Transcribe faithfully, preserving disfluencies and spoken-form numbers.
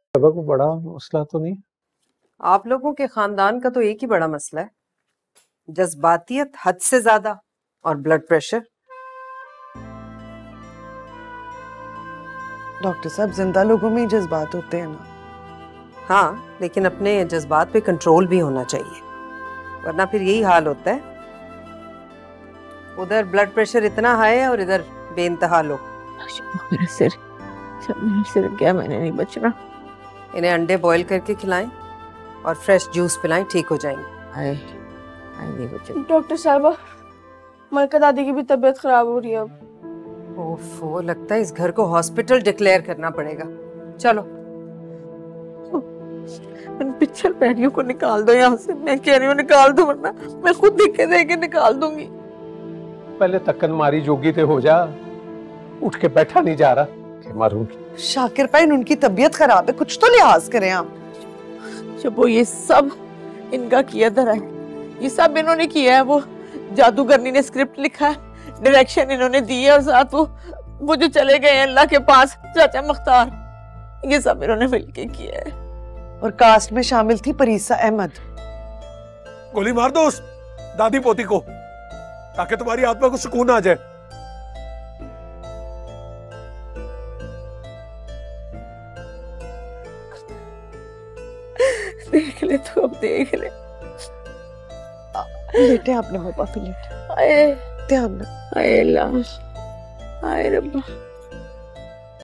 बाबा को बड़ा मसला तो नहीं? आप लोगों के खानदान का तो एक ही बड़ा मसला है, जज्बातियत हद से ज्यादा और ब्लड प्रेशर। डॉक्टर साहब, जिंदा लोगों में ही जज्बात होते हैं ना। हाँ, लेकिन अपने जज्बात पे कंट्रोल भी होना चाहिए, वरना फिर यही हाल होता है। उधर ब्लड प्रेशर इतना हाई है और इधर बेइंतहा लो। मेरा सिर मेरा सिर क्या, मैंने नहीं बचना। इन्हें अंडे बॉईल करके खिलाएं और फ्रेश जूस पिलाएं, ठीक हो जाएंगे। हाय हाय नहीं बचना। डॉक्टर साहबा, मलका दादी की भी तबीयत खराब हो रही है अब। ओफो, लगता है इस घर को हॉस्पिटल डिक्लेयर करना पड़ेगा। चलो इन पिछल पैरियों को निकाल दो यहाँ से, मैं कह रही हूँ निकाल दो, वरना मैं खुद देखे देखे निकाल दूंगी। पहले तक्कन मारी जोगी थे हो जा, उठ के बैठा नहीं जा रहा कि मारूंगी। शाकिर भाई, उनकी तबीयत खराब है, कुछ तो लिहाज करें आप। जब वो ये सब इनका किया धरा है, ये सब इन्होंने किया है। वो जादूगरनी ने स्क्रिप्ट लिखा है, डायरेक्शन इन्होंने दी है, और साथ वो वो जो चले गए हैं अल्लाह के पास, चाचा मुख्तार, ये सब इन्होंने मिलके किया है। और कास्ट में शामिल थी परीसा अहमद। गोली मार दो उस दादी पोती को, ताकि तुम्हारी आत्मा को सुकून आ जाए। देख ले तू, अब देख ले। लेटे अपने पापा पे लेटे। आए ध्यान में। आए अल्लाह, आए रब्बा।